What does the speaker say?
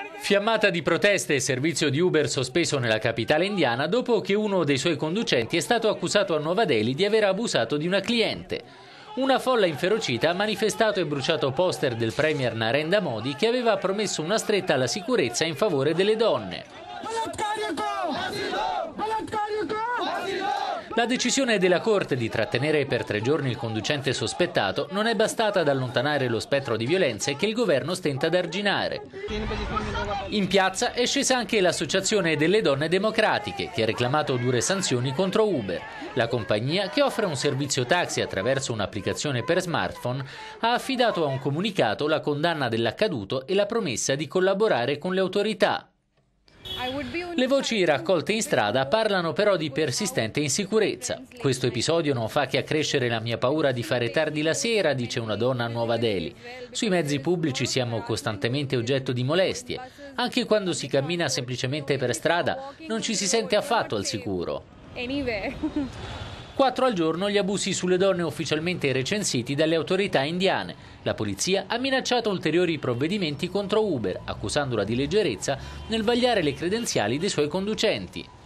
Fiammata di proteste e servizio di Uber sospeso nella capitale indiana dopo che uno dei suoi conducenti è stato accusato a Nuova Delhi di aver abusato di una cliente. Una folla inferocita ha manifestato e bruciato poster del premier Narendra Modi che aveva promesso una stretta alla sicurezza in favore delle donne. La decisione della Corte di trattenere per 3 giorni il conducente sospettato non è bastata ad allontanare lo spettro di violenze che il governo stenta ad arginare. In piazza è scesa anche l'Associazione delle Donne Democratiche, che ha reclamato dure sanzioni contro Uber. La compagnia, che offre un servizio taxi attraverso un'applicazione per smartphone, ha affidato a un comunicato la condanna dell'accaduto e la promessa di collaborare con le autorità. Le voci raccolte in strada parlano però di persistente insicurezza. Questo episodio non fa che accrescere la mia paura di fare tardi la sera, dice una donna a Nuova Delhi. Sui mezzi pubblici siamo costantemente oggetto di molestie. Anche quando si cammina semplicemente per strada non ci si sente affatto al sicuro. 4 al giorno gli abusi sulle donne ufficialmente recensiti dalle autorità indiane. La polizia ha minacciato ulteriori provvedimenti contro Uber, accusandola di leggerezza nel vagliare le credenziali dei suoi conducenti.